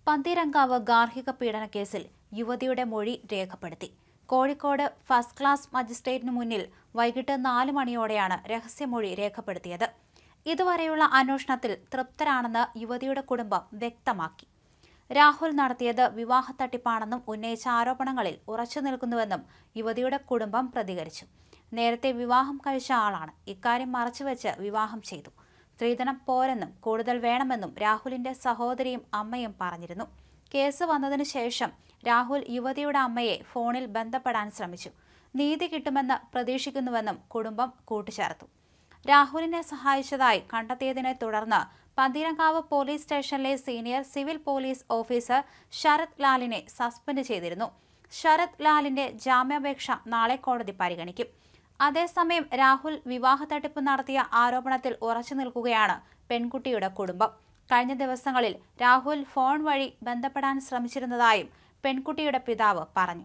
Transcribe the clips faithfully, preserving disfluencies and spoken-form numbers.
പന്തീരങ്കാവ് ഗാർഹിക പീഡന കേസിൽ യുവതിയുടെ മൊഴി രേഖപ്പെടുത്തി. കോഴിക്കോട് ഫസ്റ്റ് ക്ലാസ് മജിസ്ട്രേറ്റിനു മുന്നിൽ വൈകിട്ട് നാല് മണിയോടെയാണ് രഹസ്യമൊഴി രേഖപ്പെടുത്തിയത്. ഇതുവരെയുള്ള അന്വേഷണത്തിൽ തൃപ്തരാണെന്ന് യുവതിയുടെ കുടുംബം വ്യക്തമാക്കി. രാഹുൽ നടത്തിയത് വിവാഹ തട്ടിപ്പാണെന്നും ഉന്നയിച്ച ആരോപണങ്ങളിൽ ഉറച്ചു നിൽക്കുന്നുവെന്നും യുവതിയുടെ കുടുംബം പ്രതികരിച്ചു. നേരത്തെ വിവാഹം കഴിച്ച ആളാണ്. ഇക്കാര്യം മറച്ചുവെച്ച് വിവാഹം ചെയ്തു. സ്ത്രീധനം പോരെന്നും കൂടുതൽ വേണമെന്നും രാഹുലിന്റെ സഹോദരിയും അമ്മയും പറഞ്ഞിരുന്നു. കേസ് വന്നതിനു ശേഷം രാഹുൽ യുവതിയുടെ അമ്മയെ ഫോണിൽ ബന്ധപ്പെടാൻ ശ്രമിച്ചു. നീതി കിട്ടുമെന്ന് പ്രതീക്ഷിക്കുന്നുവെന്നും കുടുംബം കൂട്ടിച്ചേർത്തു. രാഹുലിനെ സഹായിച്ചതായി കണ്ടെത്തിയതിനെ തുടർന്ന് പന്തീരങ്കാവ് പോലീസ് സ്റ്റേഷനിലെ senior civil police officer Sharath ലാലിനെ സസ്പെൻഡ് ചെയ്തിരുന്നു. ശരത് ലാലിന്റെ ജാമ്യാപേക്ഷ നാളെ കോടതി പരിഗണിക്കും. അതേസമയം രാഹുൽ വിവാഹ തട്ടിപ്പ് നടത്തിയ ആരോപണത്തിൽ ഉറച്ചു നിൽക്കുകയാണ് പെൺകുട്ടിയുടെ കുടുംബം. കഴിഞ്ഞ ദിവസങ്ങളിൽ രാഹുൽ ഫോൺ വഴി ബന്ധപ്പെടാൻ ശ്രമിച്ചിരുന്നതായും പെൺകുട്ടിയുടെ പിതാവ് പറഞ്ഞു.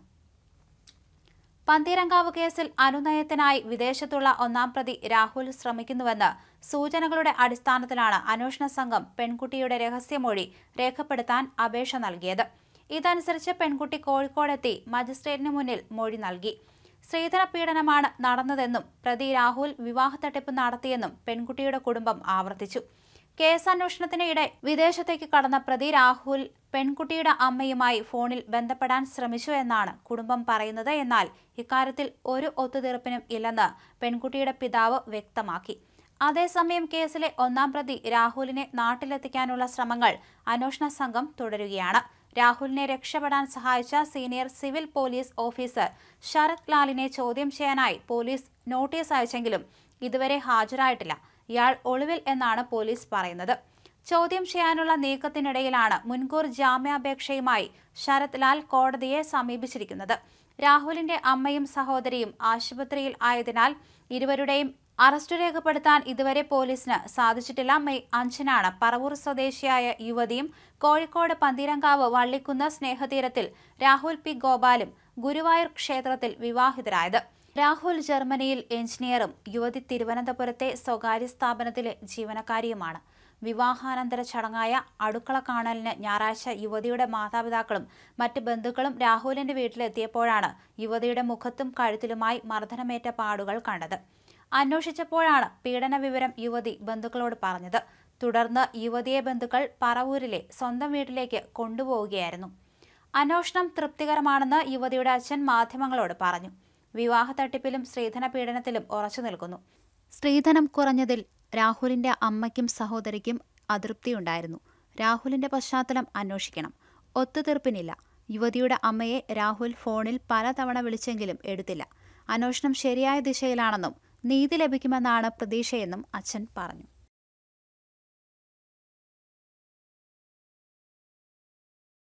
പന്തീരങ്കാവ് കേസിൽ അനുനയത്തിനായി വിദേശത്തുള്ള ഒന്നാം പ്രതി രാഹുൽ ശ്രമിക്കുന്നുവെന്ന് സൂചനകളുടെ അടിസ്ഥാനത്തിലാണ് അന്വേഷണ സംഘം പെൺകുട്ടിയുടെ രഹസ്യമൊഴി രേഖപ്പെടുത്താൻ അപേക്ഷ നൽകിയത്. ഇതനുസരിച്ച് പെൺകുട്ടി കോഴിക്കോടെത്തി മജിസ്ട്രേറ്റിന് മുന്നിൽ മൊഴി നൽകി. സ്ത്രീധന പീഡനമാണ് നടന്നതെന്നും പ്രതി രാഹുൽ വിവാഹ തട്ടിപ്പ് നടത്തിയെന്നും പെൺകുട്ടിയുടെ കുടുംബം ആവർത്തിച്ചു. കേസ് അന്വേഷണത്തിനിടെ വിദേശത്തേക്ക് കടന്ന പ്രതി രാഹുൽ പെൺകുട്ടിയുടെ അമ്മയുമായി ഫോണിൽ ബന്ധപ്പെടാൻ ശ്രമിച്ചു എന്നാണ് കുടുംബം പറയുന്നത്. എന്നാൽ ഇക്കാര്യത്തിൽ ഒരു ഒത്തുതീർപ്പിനും ഇല്ലെന്ന് പെൺകുട്ടിയുടെ പിതാവ് വ്യക്തമാക്കി. അതേസമയം കേസിലെ ഒന്നാം പ്രതി രാഹുലിനെ നാട്ടിലെത്തിക്കാനുള്ള ശ്രമങ്ങൾ അന്വേഷണ സംഘം തുടരുകയാണ്. രാഹുലിനെ രക്ഷപ്പെടാൻ സഹായിച്ച senior civil police officer Sharath ലാലിനെ ചോദ്യം ചെയ്യാനായി പോലീസ് നോട്ടീസ് അയച്ചെങ്കിലും ഇതുവരെ ഹാജരായിട്ടില്ല. ഇയാൾ ഒളിവിൽ എന്നാണ് പോലീസ് പറയുന്നത്. ചോദ്യം ചെയ്യാനുള്ള നീക്കത്തിനിടയിലാണ് മുൻകൂർ ജാമ്യാപേക്ഷയുമായി ശരത് ലാൽ കോടതിയെ സമീപിച്ചിരിക്കുന്നത്. രാഹുലിന്റെ അമ്മയും സഹോദരിയും ആശുപത്രിയിൽ ആയതിനാൽ ഇരുവരുടെയും അറസ്റ്റ് രേഖപ്പെടുത്താൻ ഇതുവരെ പോലീസിന് സാധിച്ചിട്ടില്ല. മെയ് അഞ്ചിനാണ് പറവൂർ സ്വദേശിയായ യുവതിയും കോഴിക്കോട് പന്തീരങ്കാവ് വള്ളിക്കുന്ന് സ്നേഹതീരത്തിൽ രാഹുൽ പി ഗോപാലും ഗുരുവായൂർ ക്ഷേത്രത്തിൽ വിവാഹിതരായത്. രാഹുൽ ജർമ്മനിയിൽ എഞ്ചിനീയറും യുവതി തിരുവനന്തപുരത്തെ സ്വകാര്യ സ്ഥാപനത്തിലെ ജീവനക്കാരിയുമാണ്. വിവാഹാനന്തര ചടങ്ങായ അടുക്കള കാണലിന് ഞായറാഴ്ച യുവതിയുടെ മാതാപിതാക്കളും മറ്റ് ബന്ധുക്കളും രാഹുലിന്റെ വീട്ടിലെത്തിയപ്പോഴാണ് യുവതിയുടെ മുഖത്തും കഴുത്തിലുമായി മർദ്ദനമേറ്റ പാടുകൾ കണ്ടത്. അന്വേഷിച്ചപ്പോഴാണ് പീഡന വിവരം യുവതി ബന്ധുക്കളോട് പറഞ്ഞത്. തുടർന്ന് യുവതിയെ ബന്ധുക്കൾ പറവൂരിലെ സ്വന്തം വീട്ടിലേക്ക് കൊണ്ടുപോവുകയായിരുന്നു. അന്വേഷണം തൃപ്തികരമാണെന്ന് യുവതിയുടെ അച്ഛൻ മാധ്യമങ്ങളോട് പറഞ്ഞു. വിവാഹ തട്ടിപ്പിലും സ്ത്രീധന പീഡനത്തിലും ഉറച്ചു നിൽക്കുന്നു. സ്ത്രീധനം കുറഞ്ഞതിൽ രാഹുലിന്റെ അമ്മയ്ക്കും സഹോദരിക്കും അതൃപ്തിയുണ്ടായിരുന്നു. രാഹുലിന്റെ പശ്ചാത്തലം അന്വേഷിക്കണം. ഒത്തുതീർപ്പിനില്ല. യുവതിയുടെ അമ്മയെ രാഹുൽ ഫോണിൽ പലതവണ വിളിച്ചെങ്കിലും എടുത്തില്ല. അന്വേഷണം ശരിയായ ദിശയിലാണെന്നും നീതി ലഭിക്കുമെന്നാണ് പ്രതീക്ഷയെന്നും അച്ഛൻ പറഞ്ഞു.